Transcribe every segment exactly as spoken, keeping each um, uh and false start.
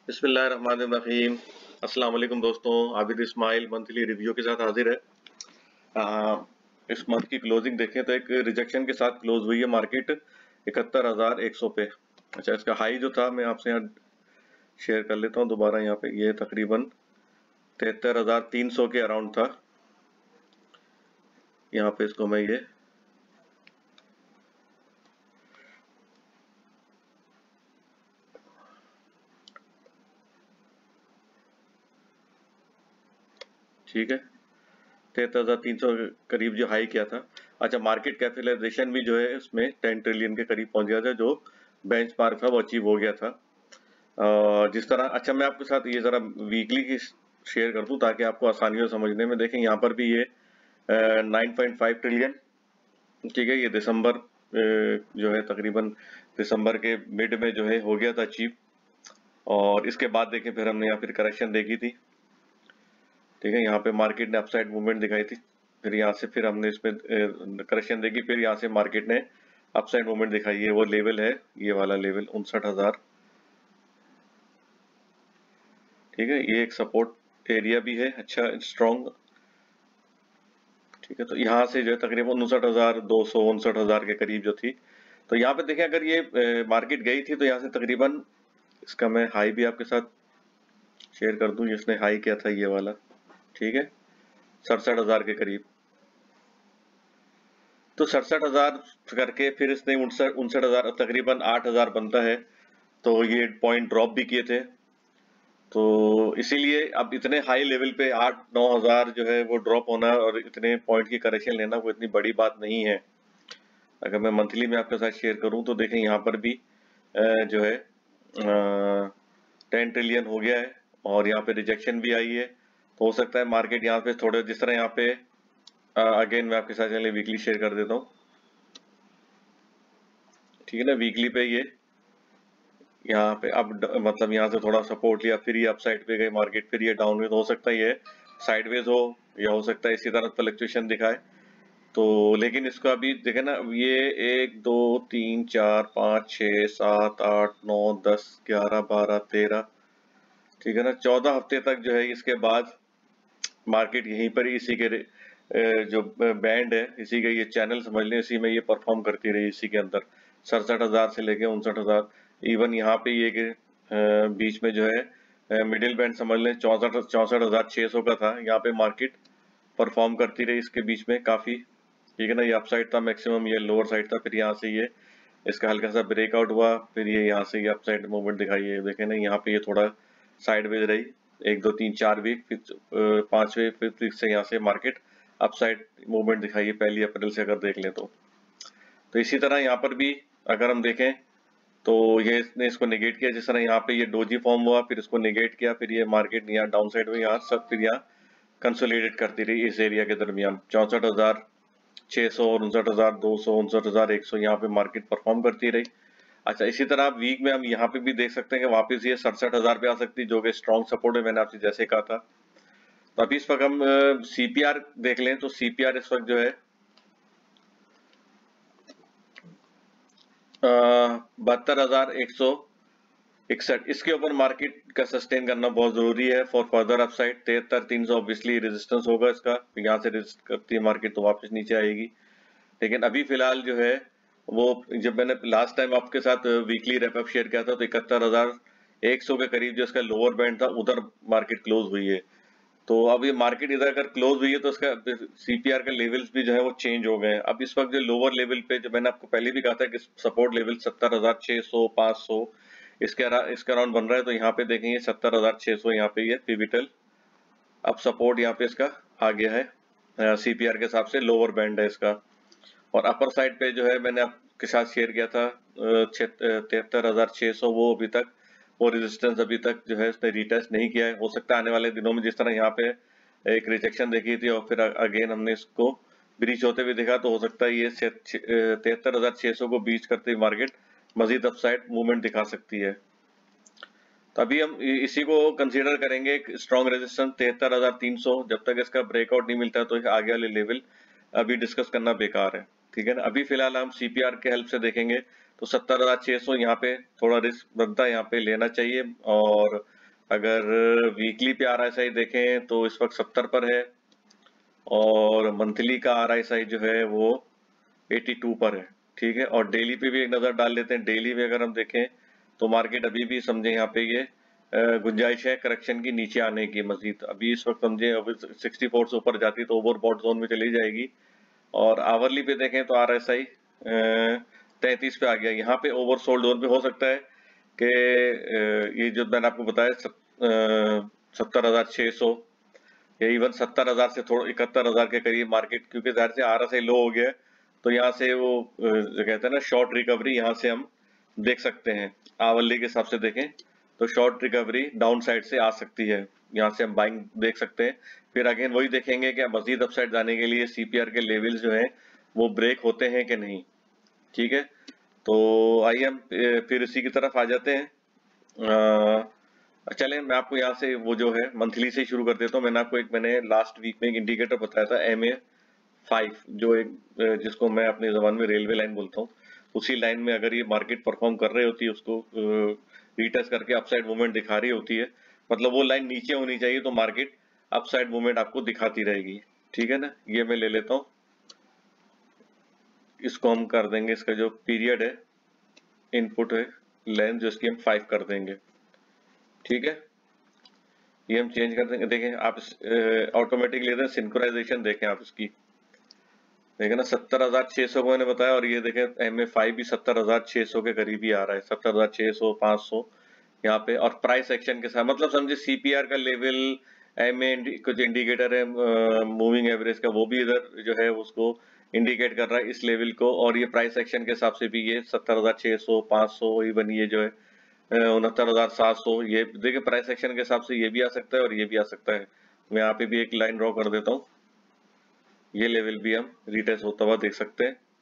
बिस्मिल्लाहिर्रहमानिर्रहीम। अस्सलाम वालेकुम दोस्तों, आबिद इस्माइल मंथली रिव्यू के साथ हाजिर है। आ, इस मंथ की क्लोजिंग देखें तो एक रिजेक्शन के साथ क्लोज हुई है मार्केट इकहत्तर हजार एक सौ पे। अच्छा, इसका हाई जो था मैं आपसे यहाँ शेयर कर लेता हूँ दोबारा। यहाँ पे ये तकरीबन तिहत्तर हजार तीन सौ के अराउंड था। यहाँ पे इसको मैं ये ठीक है, तिहत्तर हजार तीन सौ करीब जो हाई किया था। अच्छा, मार्केट कैपिटलाइजेशन भी जो है इसमें टेन ट्रिलियन के करीब पहुंच गया था, जो बेंचमार्क था वो अचीव हो गया था। अ, जिस तरह अच्छा मैं आपके साथ ये जरा वीकली की शेयर कर दूं ताकि आपको आसानी हो समझने में। देखें यहाँ पर भी ये नाइन पॉइंट फाइव ट्रिलियन, ठीक है, ये दिसंबर जो है तकरीबन दिसंबर के मिड में जो है हो गया था अचीव। और इसके बाद देखें फिर हमने यहाँ फिर करेक्शन देखी थी, ठीक है, यहाँ पे मार्केट ने अपसाइड मूवमेंट दिखाई थी, फिर यहाँ से फिर हमने इसमें करेक्शन देखी, फिर यहाँ से मार्केट ने अपसाइड मूवमेंट दिखाई है। वो लेवल है ये वाला लेवल उनसठ हजार, ठीक है, ये एक सपोर्ट एरिया भी है अच्छा स्ट्रॉन्ग, ठीक है। तो यहाँ से जो है तकरीबन उनसठ हजार दो सौ उनसठ हजार के करीब जो थी। तो यहाँ पे देखें अगर ये मार्केट गई थी तो यहाँ से तकरीबन इसका मैं हाई भी आपके साथ शेयर कर दूं, जिसने हाई किया था ये वाला, ठीक है, सड़सठ हजार के करीब। तो सड़सठ हजार करके फिर इसने उनसठ उनसठ हजार तकरीबन आठ हजार बनता है, तो ये पॉइंट ड्रॉप भी किए थे। तो इसीलिए अब इतने हाई लेवल पे आठ नौ हजार जो है वो ड्रॉप होना और इतने पॉइंट की करेक्शन लेना वो इतनी बड़ी बात नहीं है। अगर मैं मंथली में आपके साथ शेयर करूं तो देखें यहाँ पर भी जो है टेन ट्रिलियन हो गया है और यहाँ पे रिजेक्शन भी आई है। तो हो सकता है मार्केट यहाँ पे थोड़े जिस तरह यहाँ पे अगेन मैं आपके साथ चलिए वीकली शेयर कर देता हूँ, ठीक है ना। वीकली पे ये यहाँ पे अब मतलब यहाँ से थोड़ा सपोर्ट लिया, फिर ये अप साइड पे गए मार्केट, फिर ये डाउन में, तो हो सकता है ये साइडवेज हो या हो सकता है इसी तरह फ्लक्चुएशन दिखाए। तो लेकिन इसको अभी देखे ना, ये एक दो तीन चार पाँच छः सात आठ नौ दस ग्यारह बारह तेरह, ठीक है ना, चौदह हफ्ते तक जो है इसके बाद मार्केट यहीं पर इसी के जो बैंड है, इसी के ये चैनल समझ लें, इसी में ये परफॉर्म करती रही, इसी के अंदर सड़सठ हजार से लेके उनसठ हजार। इवन यहाँ पे ये के बीच में जो है मिडिल बैंड समझ लें चौसठ चौसठ हजार छह सौ का था। यहाँ पे मार्केट परफॉर्म करती रही इसके बीच में काफी, ठीक है ना। ये अप साइड था मैक्सिमम, ये लोअर साइड था, फिर यहाँ से ये इसका हल्का सा ब्रेकआउट हुआ, फिर ये यहाँ से ये अप साइड मूवमेंट दिखाई है, देखे ना। यहाँ पे ये थोड़ा साइडवेज रही एक दो तीन चार वीक, फिर पांचवे फिफ्थ वीक से यहाँ से मार्केट अपसाइड मूवमेंट दिखाई है पहली अप्रैल से अगर देख लें तो। तो इसी तरह यहाँ पर भी अगर हम देखें तो ये इसने इसको निगेट किया, जिस तरह यहाँ पे ये डोजी फॉर्म हुआ, फिर इसको निगेट किया, फिर ये मार्केट यहाँ डाउन साइड में यहाँ सब फिर यहाँ कंसोलिडेट करती रही इस एरिया के दरमियान चौसठ हजार छह सौ और उनसठ हजार दो सौ उनसठ हजार एक सौ यहाँ पे मार्केट परफॉर्म करती रही। अच्छा, इसी तरह आप वीक में हम यहाँ पे भी देख सकते हैं कि वापस ये सड़सठ हजार पे आ सकती है, जो कि स्ट्रॉन्ग सपोर्ट है, मैंने आपसे जैसे कहा था। तो अभी इस वक्त हम सीपीआर देख लें तो सीपीआर इस वक्त जो है बहत्तर हजार एक सौ इकसठ, इसके ऊपर मार्केट का सस्टेन करना बहुत जरूरी है फॉर फर्दर अपसाइड। तिहत्तर तीन सौ ऑब्वियसली रेजिस्टेंस होगा इसका, यहाँ से रेजिस्ट करती है मार्केट तो वापस नीचे आएगी। लेकिन अभी फिलहाल जो है वो जब मैंने लास्ट टाइम आपके साथ वीकली रैपअप शेयर किया था तो इकहत्तर हजार एक सौ के करीब जो इसका लोअर बैंड था उधर मार्केट क्लोज हुई है। तो अब ये मार्केट इधर अगर क्लोज हुई है तो इसका सीपीआर का लेवल्स भी जो है वो चेंज हो गए हैं। अब इस वक्त जो लोअर लेवल पे जो मैंने आपको पहले भी कहा था कि सपोर्ट लेवल सत्तर हजार छह सौ पांच सौ इसके इसका अराउंड बन रहा है, तो यहाँ पे देखेंगे सत्तर हजार छह सौ यहाँ पे ये पिविटल अब सपोर्ट यहाँ पे इसका आ गया है सीपीआर के हिसाब से, लोअर बैंड है इसका। और अपर साइड पे जो है मैंने आपके साथ शेयर किया था तिहत्तर हजार छह सौ, वो अभी तक वो रेजिस्टेंस अभी तक जो है इसने रिटेस्ट नहीं किया है। हो सकता है आने वाले दिनों में जिस तरह यहाँ पे एक रिजेक्शन देखी थी और फिर अगेन हमने इसको ब्रीच होते हुए देखा, तो हो सकता है ये तिहत्तर हजार छह सौ को बीच करते हुए मार्केट मजीद अपसाइड मूवमेंट दिखा सकती है। तो अभी हम इसी को कंसीडर करेंगे एक स्ट्रॉन्ग रेजिस्टेंस तिहत्तर हजार तीन सौ, जब तक इसका ब्रेकआउट नहीं मिलता तो आगे वाले लेवल अभी डिस्कस करना बेकार है, ठीक है ना। अभी फिलहाल हम सीपीआर के हेल्प से देखेंगे तो सत्तर हजार छह सौ यहाँ पे थोड़ा रिस्क बनता है, यहाँ पे लेना चाहिए। और अगर वीकली पे आर एस आई देखें तो इस वक्त सत्तर पर है, और मंथली का आर एस आई जो है वो बयासी पर है। ठीक है, और डेली पे भी एक नजर डाल लेते हैं। डेली में अगर हम देखें तो मार्केट अभी भी समझे यहाँ पे ये गुंजाइश है करेक्शन की नीचे आने की मजीद। अभी इस वक्त समझे अभी चौंसठ से ऊपर जाती तो ओवरबॉट जोन में चली जाएगी। और आवरली पे देखें तो आर एस आई तैतीस पे आ गया। यहाँ पे ओवरसोल्ड जोन पे हो सकता है कि ये जो मैंने आपको बताया सत्तर हजार छह सौ या इवन सत्तर हजार से थोड़ा इकहत्तर हजार के करीब मार्केट, क्योंकि जाहिर से आर एस आई लो हो गया है, तो यहाँ से वो जो कहते हैं ना शॉर्ट रिकवरी यहाँ से हम देख सकते हैं। आवली के हिसाब से देखें तो शॉर्ट रिकवरी डाउन साइड से आ सकती है, यहाँ से हम बाइंग देख सकते हैं। फिर अगेन वही देखेंगे कि मजीद अपसाइड जाने के लिए सीपीआर के लेवल्स जो हैं वो ब्रेक होते हैं कि नहीं। ठीक है, तो आइए हम फिर इसी की तरफ आ जाते हैं। चलें मैं आपको यहाँ से वो जो है मंथली से शुरू कर देता हूँ। मैंने आपको एक मैंने लास्ट वीक में एक इंडिकेटर बताया था एम ए फाइव, जो एक जिसको मैं अपनी जबान में रेलवे लाइन बोलता हूँ। उसी लाइन में अगर ये मार्केट परफॉर्म कर रही होती है, उसको रीटेस्ट करके अपसाइड मूवमेंट दिखा रही होती है, मतलब वो लाइन नीचे होनी चाहिए तो मार्केट अपसाइड मूवमेंट आपको दिखाती रहेगी। ठीक है ना, ये मैं ले लेता हूँ, इसको हम कर देंगे, इसका जो पीरियड है इनपुट है लेंथ जो इसकी हम फाइव कर देंगे। ठीक है, ये हम चेंज कर देंगे। देखें आप ऑटोमेटिकली दें सिंक्रोनाइजेशन, देखें आप इसकी, देखें ना सत्तर हजार छह सौ को मैंने बताया, और ये देखें एम ए फाइव भी सत्तर हजार छह सौ के करीब ही आ रहा है, सत्तर हजार छह सौ पाँच सौ यहाँ पे। और प्राइस एक्शन के साथ मतलब समझे सीपीआर का लेवल, एम ए कुछ इंडिकेटर है मूविंग एवरेज का, वो भी इधर जो है उसको इंडिकेट कर रहा है इस लेवल को। और ये प्राइस एक्शन के हिसाब से भी ये सत्तर हजार छह सौ पाँच सौ इवन ये जो है उनहत्तर हजार सात सौ, ये देखिए प्राइस सेक्शन के हिसाब से ये भी आ सकता है और ये भी आ सकता है। मैं यहाँ पे भी एक लाइन ड्रॉ कर देता हूँ, ये लेवल भी हम रिटेस्ट होता हुआ देख सकते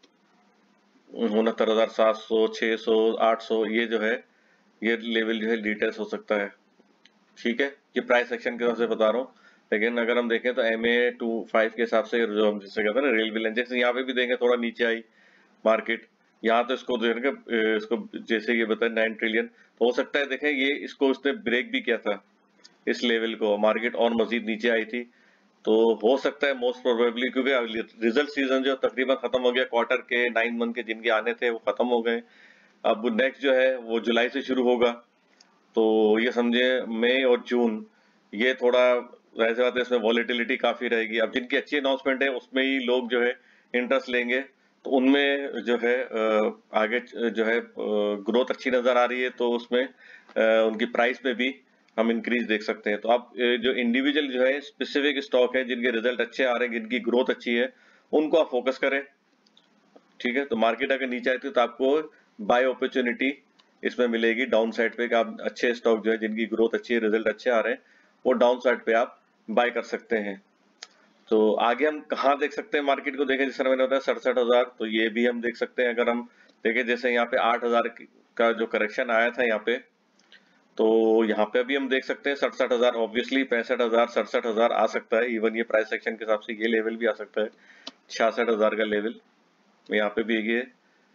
हैं। उनहत्तर हजार सात सौ छह सौ आठ सौ ये जो है ये लेवल जो है रिटेस्ट हो सकता है। ठीक है, ये प्राइस सेक्शन के हिसाब से बता रहा हूँ। लेकिन अगर हम देखें तो एम ए टू फाइव के हिसाब से जो हम जिससे कहते हैं ना रेलवे लाइन, जैसे यहाँ पे भी देखें थोड़ा नीचे आई मार्केट, यहाँ तो इसको देखेंगे इसको जैसे ये बताए नाइन ट्रिलियन, तो हो सकता है देखें ये इसको उसने ब्रेक भी किया था इस लेवल को, मार्केट और मजीद नीचे आई थी। तो हो सकता है मोस्ट प्रोबेबली, क्योंकि रिजल्ट सीजन जो तकरीबन खत्म हो गया, क्वार्टर के नाइन मंथ के जिनके आने थे वो खत्म हो गए। अब नेक्स्ट जो है वो जुलाई से शुरू होगा, तो ये समझे मई और जून ये थोड़ा वैसे बात है, इसमें वॉलेटिलिटी काफी रहेगी। अब जिनकी अच्छी अनाउंसमेंट है उसमें ही लोग जो है इंटरेस्ट लेंगे, तो उनमें जो है आगे जो है ग्रोथ अच्छी नजर आ रही है, तो उसमें उनकी प्राइस में भी हम इंक्रीज देख सकते हैं। तो आप जो इंडिविजुअल जो है स्पेसिफिक स्टॉक है जिनके रिजल्ट अच्छे आ रहे हैं, जिनकी ग्रोथ अच्छी है, उनको आप फोकस करें। ठीक है, तो मार्केट अगर नीचे आती है तो आपको बाय अपॉर्चुनिटी इसमें मिलेगी डाउन साइड पे, कि आप अच्छे स्टॉक जो है जिनकी ग्रोथ अच्छी है, रिजल्ट अच्छे आ रहे हैं, वो डाउन साइड पे आप बाय कर सकते हैं। तो आगे हम कहाँ देख सकते हैं मार्केट को, देखें जिस तरह मैंने बताया सड़सठ हजार, तो ये भी हम देख सकते हैं। अगर हम देखें जैसे यहाँ पे आठ हजार का जो करेक्शन आया था यहाँ पे, तो यहाँ पे भी हम देख सकते हैं सड़सठ हजार, ऑब्वियसली पैंसठ हजार सड़सठ हजार आ सकता है। इवन ये प्राइस सेक्शन के हिसाब से ये लेवल भी आ सकता है, छियासठ हजार का लेवल यहाँ पे भी ये।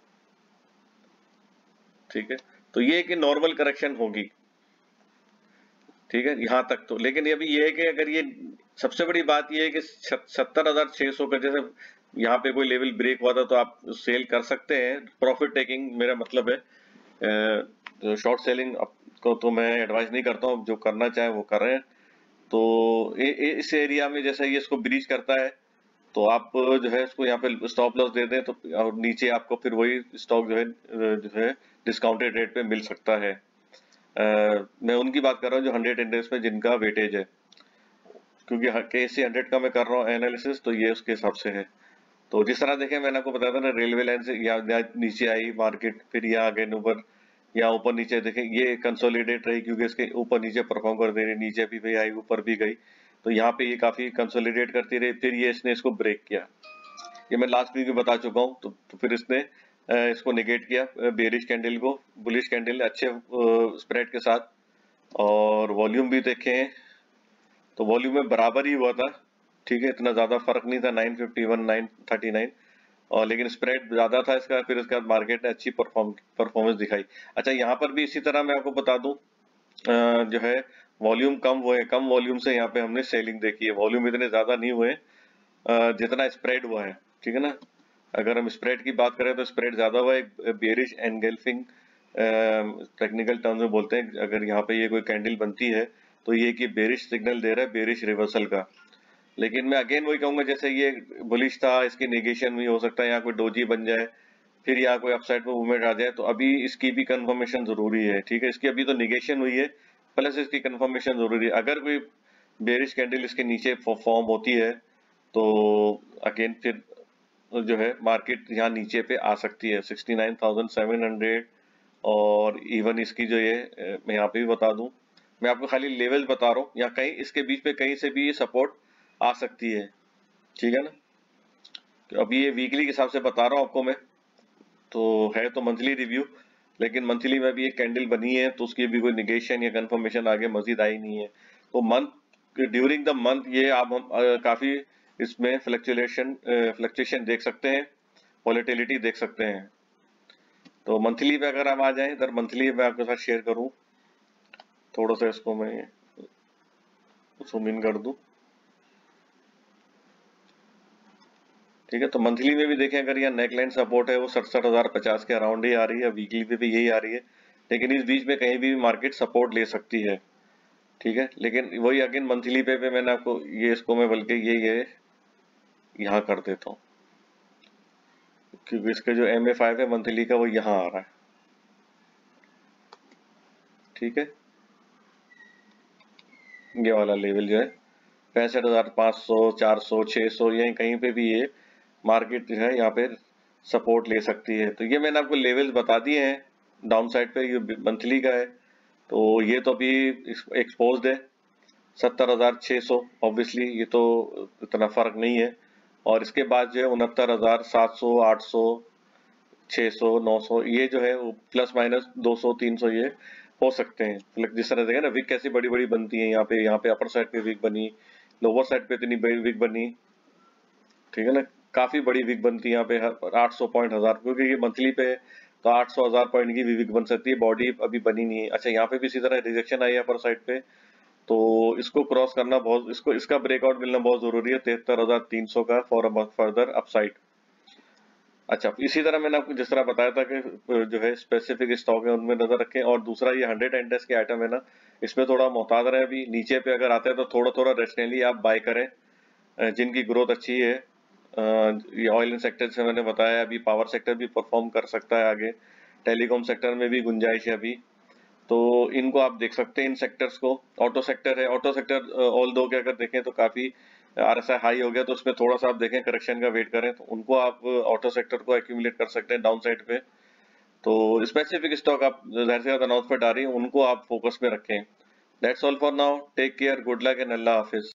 ठीक है, तो ये कि नॉर्मल करेक्शन होगी। ठीक है, यहाँ तक तो, लेकिन अभी ये है कि अगर ये सबसे बड़ी बात ये है कि सत्तर हजार छह सौ का जैसे यहाँ पे कोई लेवल ब्रेक हुआ था तो आप सेल कर सकते हैं, प्रॉफिट टेकिंग मेरा मतलब है। शॉर्ट सेलिंग को तो मैं एडवाइस नहीं करता हूँ, जो करना चाहे वो करें। तो ए, ए, इस एरिया में जैसे ये इसको ब्रीच करता है तो आप जो है इसको यहाँ पे स्टॉप लॉस दे दें, तो और नीचे आपको फिर वही स्टॉक जो है जो है डिस्काउंटेड रेट पे मिल सकता है। Uh, मैं उनकी बात कर रहा हूँ जो हंड्रेड इंडेक्स में जिनका वेटेज है, क्योंकि के सी हंड्रेड का मैं कर रहा हूँ एनालिसिस, तो ये उसके हिसाब से है। तो जिस तरह देखें मैंने आपको बताया था ना, रेलवे लाइन से यहाँ नीचे आई मार्केट, फिर यहाँ आगे ऊपर, यहाँ ऊपर नीचे देखें ये कंसोलिडेट रही, क्योंकि इसके ऊपर नीचे परफॉर्म कर दे रही, नीचे भी भी आई ऊपर भी गई, तो यहाँ पे ये काफी कंसोलिडेट करती रही, फिर ये इसने इसको ब्रेक किया। ये मैं लास्ट वीक में बता चुका हूँ। तो, तो फिर इसने इसको निगेट किया, बेरिश कैंडल को बुलिश कैंडल अच्छे स्प्रेड के साथ, और वॉल्यूम भी देखें तो वॉल्यूम में बराबर ही हुआ था। ठीक है, इतना ज्यादा फर्क नहीं था, nine fifty one nine thirty nine, और लेकिन स्प्रेड ज्यादा था इसका। फिर इसके बाद मार्केट ने अच्छी परफॉर्म परफॉर्मेंस दिखाई। अच्छा, यहाँ पर भी इसी तरह मैं आपको बता दूं जो है वॉल्यूम कम हुए, कम वॉल्यूम से यहाँ पे हमने सेलिंग देखी है। वॉल्यूम इतने ज्यादा नहीं हुए जितना स्प्रेड हुआ है, ठीक है ना। अगर हम स्प्रेड की बात करें तो स्प्रेड ज्यादा हुआ है, बेरिश एनगल्फिंग टेक्निकल टर्म में बोलते हैं। अगर यहाँ पे ये कोई कैंडल बनती है तो ये कि बेरिश सिग्नल दे रहा है, बेरिश रिवर्सल का। लेकिन मैं अगेन वही कहूंगा, जैसे ये बुलिश था, इसकी नेगेशन भी हो सकता है, यहाँ कोई डोजी बन जाए, फिर यहाँ कोई अपसाइड में मूवमेंट आ जाए, तो अभी इसकी भी कंफर्मेशन जरूरी है, ठीक है। इसकी अभी तो निगेशन हुई है, प्लस इसकी कंफर्मेशन जरूरी है। अगर कोई बेरिश कैंडल इसके नीचे फॉर्म होती है तो अगेन फिर जो है मार्केट यहाँ नीचे पे आ सकती है sixty nine thousand seven hundred. और इवन इसकी जो ये मैं यहाँ पे भी बता दूं, मैं आपको खाली लेवल बता रहा हूँ, यहाँ कहीं इसके बीच में कहीं से भी ये सपोर्ट आ सकती है, ठीक है ना। तो अभी ये वीकली के हिसाब से बता रहा हूँ आपको मैं, तो है तो मंथली रिव्यू, लेकिन मंथली में भी एक कैंडल बनी है तो उसकी भी कोई निगेशन या कंफर्मेशन आगे मजीद आई नहीं है। तो मंथ ड्यूरिंग द मंथ ये आप हम आ, काफी इसमें फ्लक्चुएशन फ्लक्चुएशन देख सकते हैं, वॉलेटिलिटी देख सकते हैं। तो मंथली पे अगर हम आ जाएं, इधर मंथली मैं आपके साथ शेयर करूं, थोड़ा सा इसको मैं जूम इन कर दूं, ठीक है। तो मंथली में भी देखें, अगर यहाँ नेकलाइन सपोर्ट है वो सड़सठ हजार पचास के अराउंड ही आ रही है, वीकली पे भी यही आ रही है, लेकिन इस बीच में कहीं भी मार्केट सपोर्ट ले सकती है, ठीक है। लेकिन वही अगेन मंथली पे पे मैंने आपको ये इसको मैं बल्कि ये ये यहाँ कर देता हूँ, क्योंकि इसका जो एम ए फाइव है मंथली का वो यहाँ आ रहा है, ठीक है। ये वाला लेवल जो है पैंसठ हजार पाँच सौ चार सौ छह सौ यहीं कहीं पे भी ये मार्केट जो है यहाँ पे सपोर्ट ले सकती है। तो ये मैंने आपको लेवल्स बता दिए हैं, डाउन साइड पे ये मंथली का है, तो ये तो अभी एक्सपोज्ड है सत्तर हजार छह सौ, ऑब्वियसली ये तो इतना फर्क नहीं है। और इसके बाद जो है उनहत्तर हजार सात सौ आठ सौ छह सौ नौ सौ ये जो है वो प्लस माइनस दो सौ तीन सौ ये हो सकते हैं। मतलब जिस तरह से ना विक कैसी बड़ी बड़ी बनती है, यहाँ पे यहाँ पे अपर साइड पे विक बनी, लोअर साइड पे इतनी बड़ी विक बनी, ठीक है ना। काफी बड़ी विक बनती है यहाँ पे आठ सौ पॉइंट हजार, क्योंकि ये मंथली पे तो आठ सौ हजार पॉइंट की भी विक बन सकती है, बॉडी अभी बनी नहीं है। अच्छा यहाँ पे भी इसी तरह रिजेक्शन आई है अपर साइड पे, तो इसको क्रॉस करना बहुत, इसको इसका ब्रेकआउट मिलना बहुत जरूरी है तिहत्तर हजार तीन सौ का फॉर फर्दर अपसाइड। अच्छा इसी तरह मैंने आपको जिस तरह बताया था कि जो है स्पेसिफिक स्टॉक है उनमें नजर रखें, और दूसरा ये हंड्रेड इंडेक्स के आइटम है ना, इसमें थोड़ा मोहतात रहे। अभी नीचे पे अगर आते हैं तो थोड़ा थोड़ा रेशनली आप बाय करें, जिनकी ग्रोथ अच्छी है। ये ऑयल एंड सेक्टर से मैंने बताया, अभी पावर सेक्टर भी परफॉर्म कर सकता है आगे, टेलीकॉम सेक्टर में भी गुंजाइश है अभी, तो इनको आप देख सकते हैं इन सेक्टर्स को। ऑटो सेक्टर है, ऑटो सेक्टर ऑल दो के अगर देखें तो काफी आरएसआई हाई हो गया, तो उसमें थोड़ा सा आप देखें करेक्शन का वेट करें, तो उनको आप ऑटो सेक्टर को एक्यूमुलेट कर सकते हैं डाउन साइड पे। तो स्पेसिफिक स्टॉक आप जाहिर सी बात अनाउंसमेंट आ रही है उनको आप फोकस में रखें। That's all for now, take care, good luck and अल्लाह हाफिज।